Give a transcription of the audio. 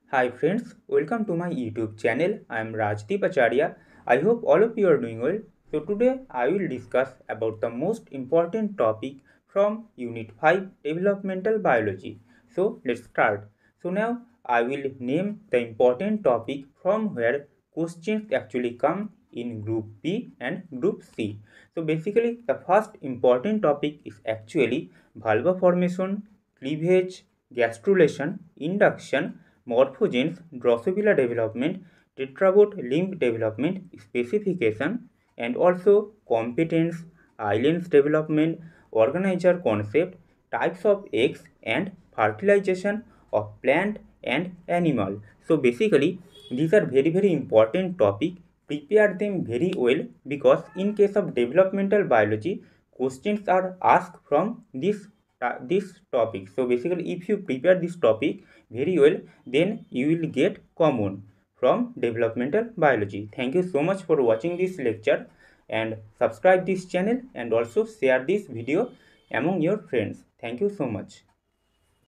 Hi friends, welcome to my YouTube channel. I am Rajdeep Acharya. I hope all of you are doing well. So today I will discuss about the most important topic from Unit 5 Developmental Biology. So let's start. So now I will name the important topic from where questions actually come in Group B and Group C. So basically the first important topic is actually vulva formation, cleavage, gastrulation, induction, morphogenes, Drosophila development, tetrabode limb development, specification, and also competence, islands development, organizer concept, types of eggs, and fertilization of plant and animal. So basically, these are very important topic. Prepare them very well because in case of developmental biology, questions are asked from this topic. So basically, if you prepare this topic very well, then you will get common from developmental biology. Thank you so much for watching this lecture and subscribe this channel and also share this video among your friends. Thank you so much.